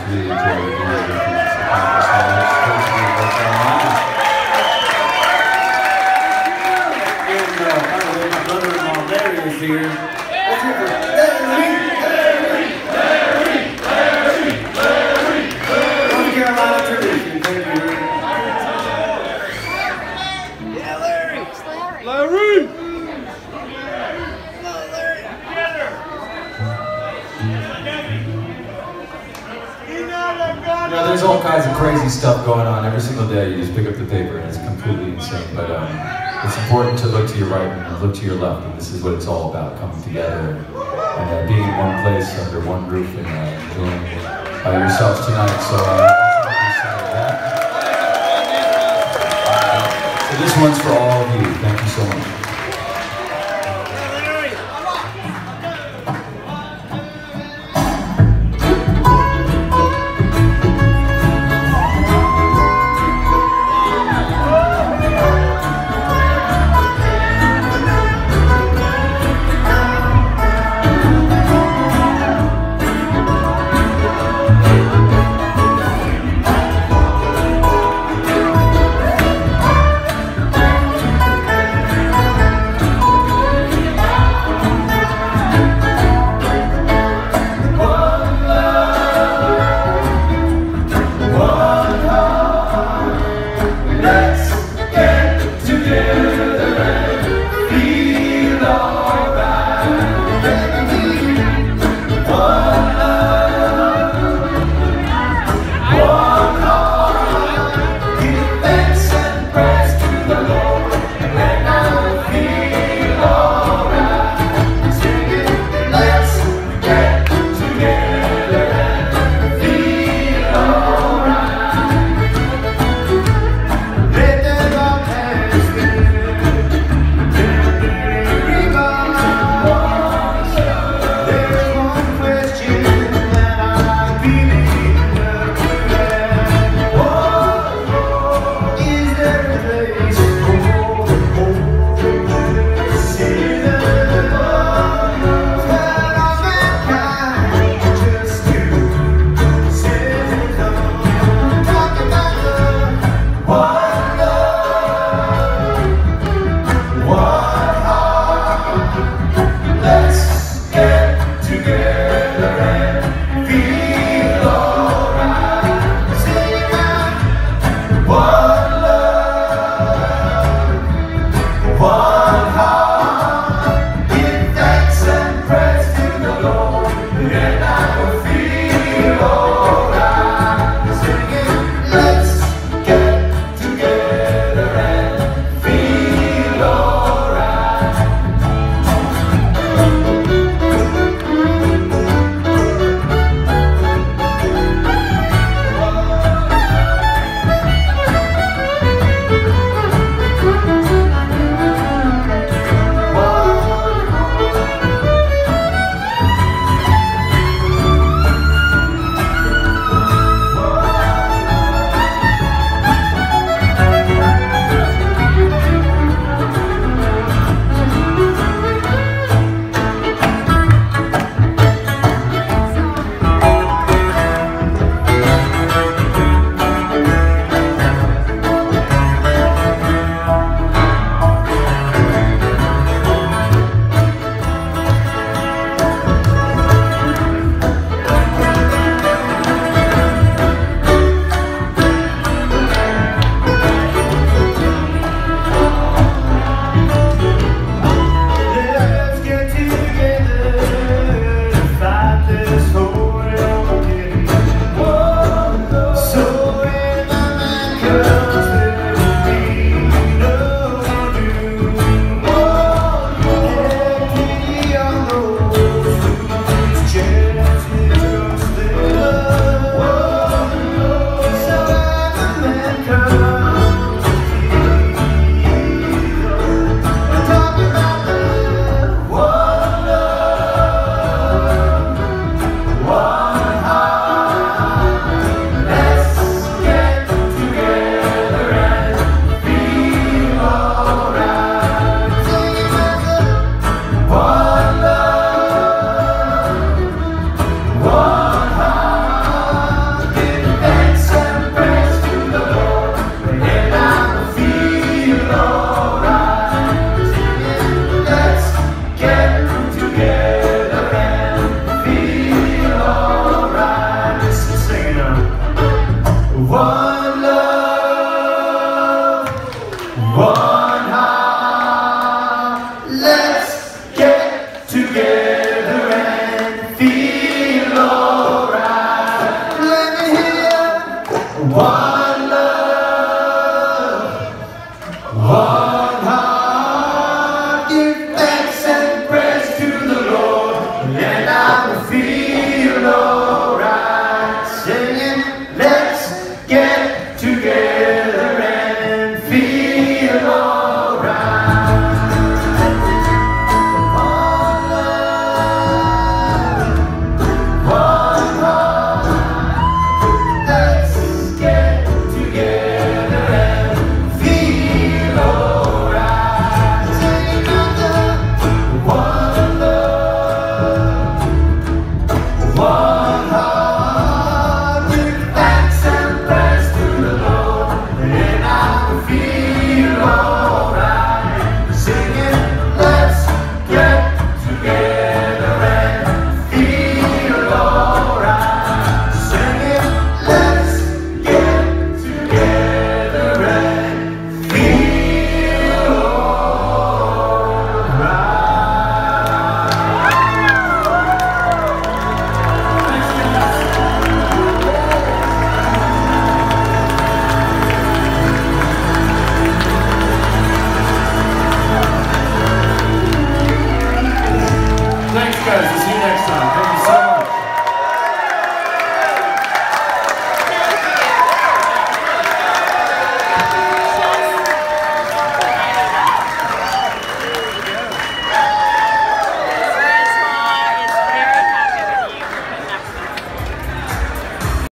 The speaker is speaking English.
really enjoy being here with you. So thank you so much. Thanks for being North Carolina. And by the way, my brother-in-law Larry is here. Let's hear for Larry! North Carolina tradition. Thank you. Yeah, Larry! Larry! You know, there's all kinds of crazy stuff going on every single day. You just pick up the paper and it's completely insane. But it's important to look to your right and look to your left. And this is what it's all about, coming together and being in one place under one roof and enjoying yourselves tonight. So so this one's for all